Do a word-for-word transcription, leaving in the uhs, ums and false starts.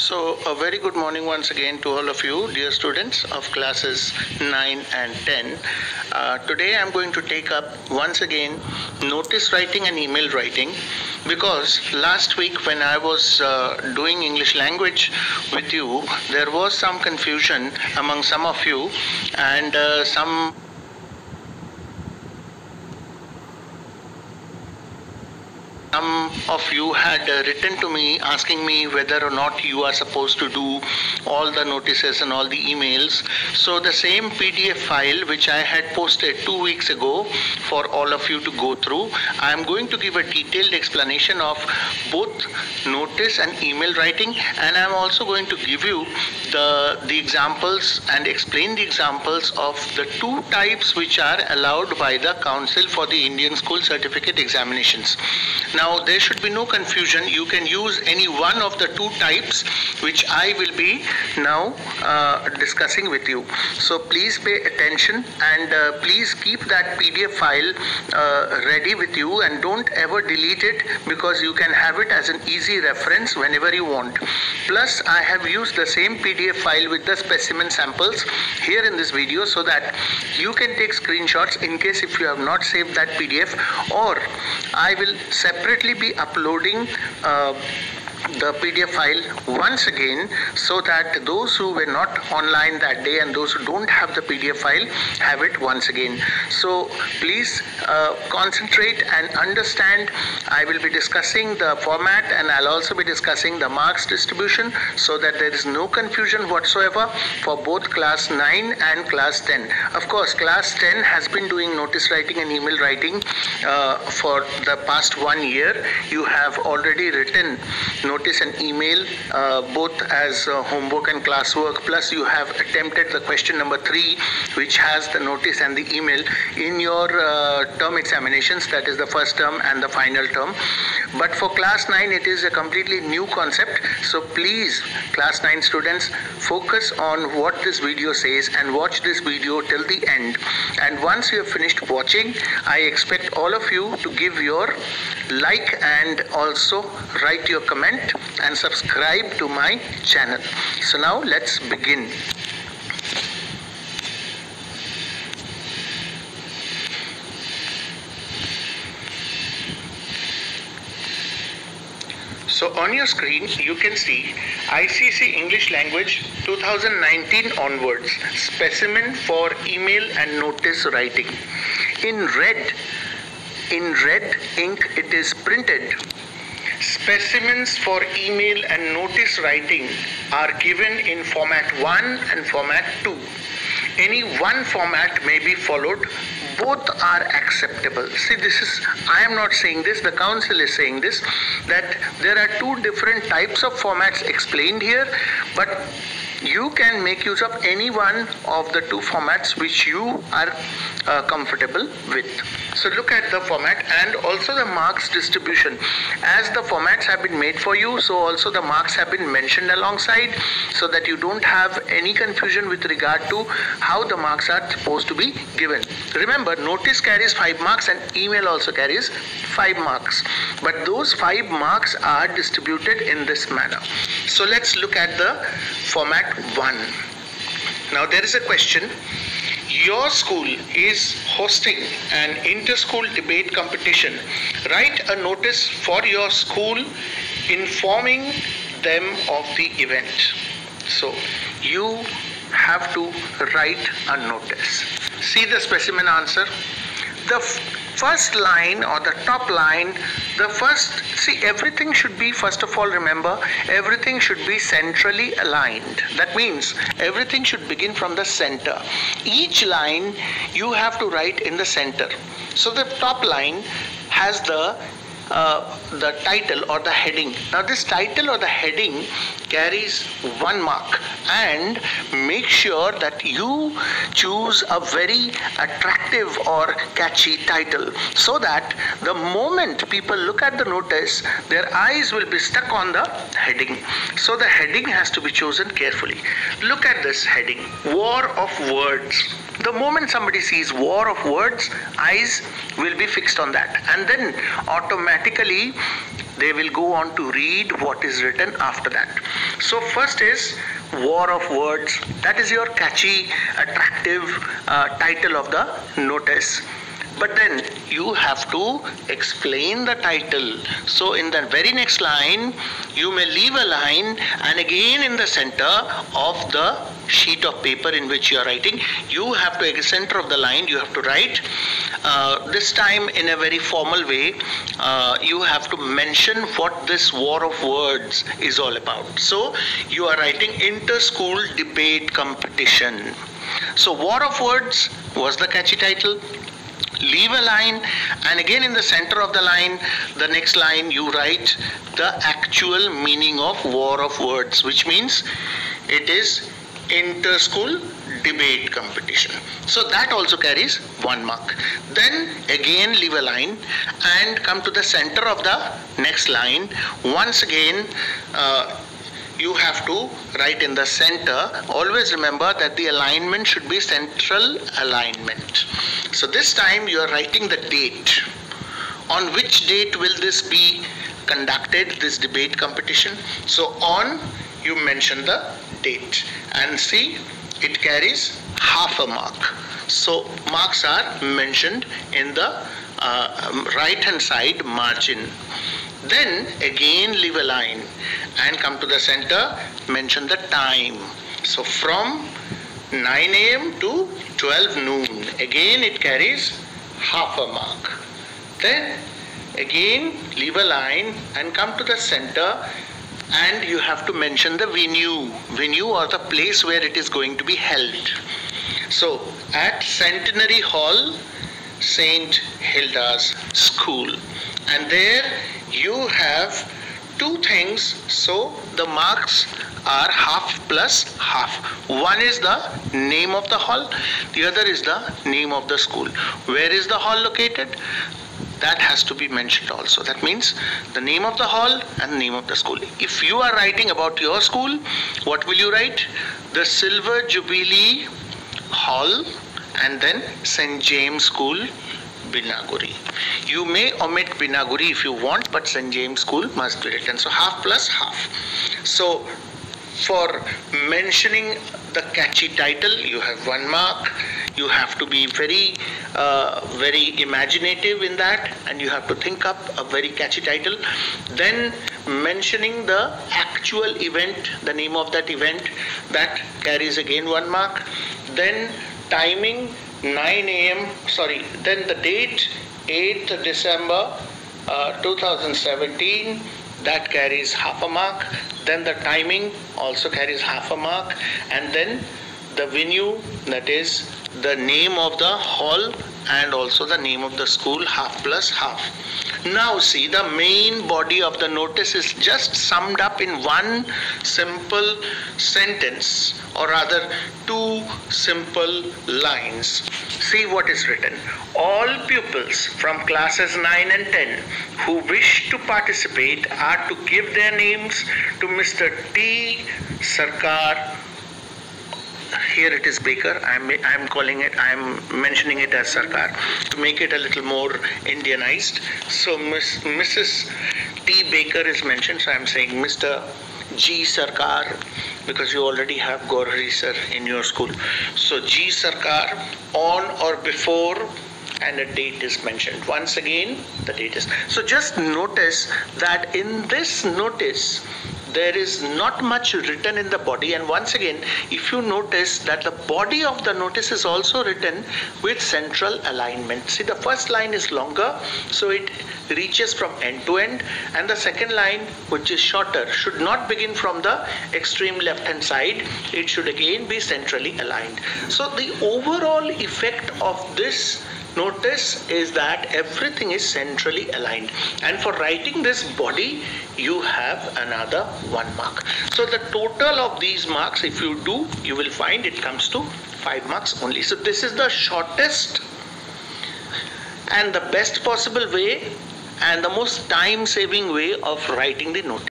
So a very good morning once again to all of you, dear students of classes nine and ten. Uh, today I'm going to take up once again notice writing and email writing, because last week when I was uh, doing English language with you, there was some confusion among some of you, and uh, some Some of you had uh, written to me asking me whether or not you are supposed to do all the notices and all the emails. So the same P D F file which I had posted two weeks ago for all of you to go through, I am going to give a detailed explanation of both notice and email writing, and I am also going to give you the, the examples and explain the examples of the two types which are allowed by the Council for the Indian School Certificate Examinations. Now, Now there should be no confusion. You can use any one of the two types which I will be now uh, discussing with you. So please pay attention, and uh, please keep that P D F file uh, ready with you, and don't ever delete it, because you can have it as an easy reference whenever you want. Plus I have used the same P D F file with the specimen samples here in this video, so that you can take screenshots in case if you have not saved that P D F, or I will separate be uploading uh, the P D F file once again, so that those who were not online that day and those who don't have the P D F file have it once again. So please uh, concentrate and understand. I will be discussing the format, and I'll also be discussing the marks distribution, so that there is no confusion whatsoever for both class nine and class ten. Of course, class ten has been doing notice writing and email writing uh, for the past one year. You have already written notice and email uh, both as uh, homework and classwork, plus you have attempted the question number three, which has the notice and the email in your uh, term examinations, that is the first term and the final term. But for class nine it is a completely new concept, so please, class nine students, focus on what this video says and watch this video till the end. And once you have finished watching, I expect all of you to give your like and also write your comment and subscribe to my channel. So now let's begin. So on your screen you can see I C C English Language two thousand nineteen onwards, specimen for email and notice writing. In red, in red ink it is printed. Specimens for email and notice writing are given in format one and format two. Any one format may be followed. Both are acceptable. See, this is, I am not saying this, the council is saying this, that there are two different types of formats explained here, but you can make use of any one of the two formats which you are uh, comfortable with. So look at the format and also the marks distribution. As the formats have been made for you, so also the marks have been mentioned alongside, so that you don't have any confusion with regard to how the marks are supposed to be given. Remember, notice carries five marks and email also carries five marks, but those five marks are distributed in this manner. So let's look at the format one. Now there is a question. Your school is hosting an inter-school debate competition. Write a notice for your school informing them of the event. So you have to write a notice. See the specimen answer. The first line or the top line, the first, see, everything should be, first of all, remember, everything should be centrally aligned. That means everything should begin from the center. Each line you have to write in the center. So the top line has the Uh, the title or the heading. Now this title or the heading carries one mark, and make sure that you choose a very attractive or catchy title, so that the moment people look at the notice, their eyes will be stuck on the heading. So the heading has to be chosen carefully. Look at this heading, War of Words. The moment somebody sees War of Words, eyes will be fixed on that, and then automatically they will go on to read what is written after that. So first is War of Words. That is your catchy, attractive uh, title of the notice. But then you have to explain the title. So in the very next line, you may leave a line, and again in the center of the sheet of paper in which you are writing, you have to, at the center of the line, you have to write, uh, this time in a very formal way, uh, you have to mention what this War of Words is all about. So you are writing inter-school debate competition. So War of Words was the catchy title. Leave a line, and again in the center of the line, the next line, you write the actual meaning of War of Words, which means it is inter-school debate competition. So that also carries one mark. Then again leave a line and come to the center of the next line. Once again, uh, you have to write in the center. Always remember that the alignment should be central alignment. So this time you are writing the date. On which date will this be conducted, this debate competition? So on, you mention the date, and see, it carries half a mark. So marks are mentioned in the uh, right hand side margin. Then again leave a line and come to the center, mention the time. So from nine A M to twelve noon, again it carries half a mark. Then again leave a line and come to the center, and you have to mention the venue, venue or the place where it is going to be held. So at Centenary Hall, Saint Hilda's School, and there you have two things. So the marks are half plus half. One is the name of the hall, the other is the name of the school. Where is the hall located? That has to be mentioned also. That means the name of the hall and the name of the school. If you are writing about your school, what will you write? The Silver Jubilee Hall, and then Saint James School, Binaguri. You may omit Binaguri if you want, but Saint James School must be written. So half plus half. So for mentioning the catchy title, you have one mark. You have to be very, uh, very imaginative in that, and you have to think up a very catchy title. Then mentioning the actual event, the name of that event, that carries again one mark. Then timing nine A M sorry, then the date eighth December uh, two thousand seventeen, that carries half a mark. Then the timing also carries half a mark, and then the venue, that is the name of the hall and also the name of the school, half plus half. Now see, the main body of the notice is just summed up in one simple sentence, or rather two simple lines. See what is written. All pupils from classes nine and ten who wish to participate are to give their names to Mister T. Sarkar. Here it is Baker. I'm I'm calling it. I'm mentioning it as Sarkar to make it a little more Indianized. So Miss Missus T. Baker is mentioned. So I'm saying Mister G. Sarkar, because you already have Gorhari sir in your school. So G. Sarkar, on or before, and a date is mentioned. Once again, the date is. So just notice that in this notice, there is not much written in the body, and once again, if you notice that the body of the notice is also written with central alignment. See, the first line is longer, so it reaches from end to end, and the second line, which is shorter, should not begin from the extreme left hand side. It should again be centrally aligned. So the overall effect of this notice is that everything is centrally aligned, and for writing this body you have another one mark. So the total of these marks, if you do, you will find it comes to five marks only. So this is the shortest and the best possible way and the most time saving way of writing the notice.